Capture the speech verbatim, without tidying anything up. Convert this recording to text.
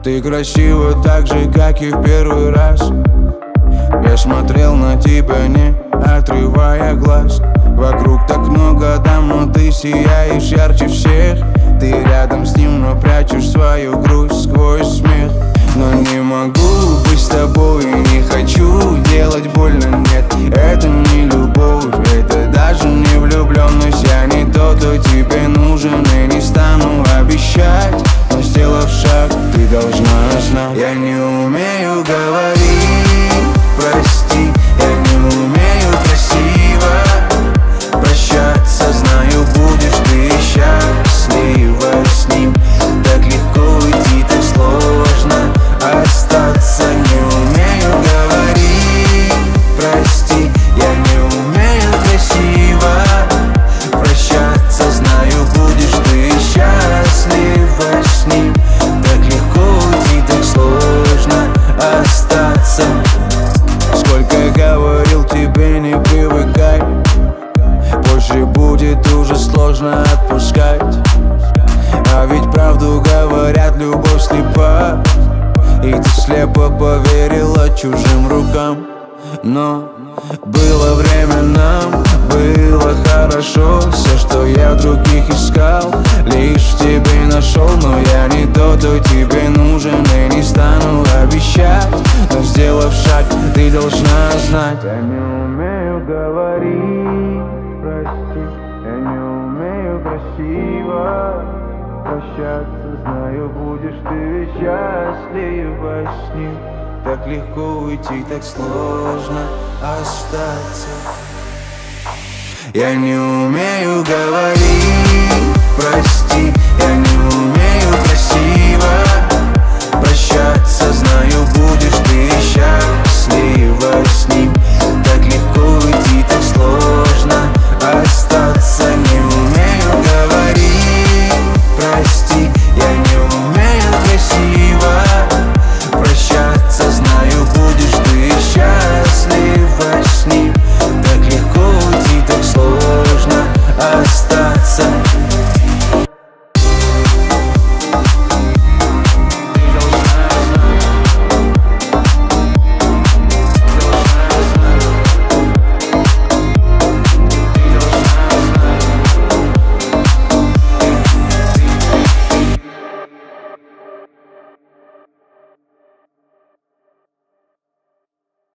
Ты красива так же, как и в первый раз. Я смотрел на тебя, не отрывая глаз. Вокруг так много дам, но ты сияешь ярче всех. Ты рядом с ним, но прячешь свою грусть сквозь смех. Но не могу быть с тобой, не хочу делать больно, нет. Это не любовь, это даже не влюбленность. Я не тот, кто тебе нужен, и не стану обещать, но сделав шаг, ты должна знать. Я не умею говорить, прости, я не умею красиво прощаться. Знаю, будешь ты счастлива с ним. Так легко уйти, так сложно остаться. Не умею говорить, прости, я не умею красиво прощаться. Знаю, будешь ты счастлива с ним. Так легко уйти, так сложно остаться. Сколько говорил тебе, не привыкай, позже будет уже сложно отпускать. А ведь правду говорят, любовь слепа, и ты слепо поверила чужим рукам. Но было время нам, было хорошо. Все, что я в других искал, лишь в тебе нашел. Но я не тот, кто тебе нужен, и не стану обещать, но сделав шаг, ты должна знать. Я не умею говорить, прости, я не умею красиво прощаться. Знаю, будешь ты счастлива с ним. Так легко уйти, так сложно остаться. Я не умею говорить, прости, я не умею красиво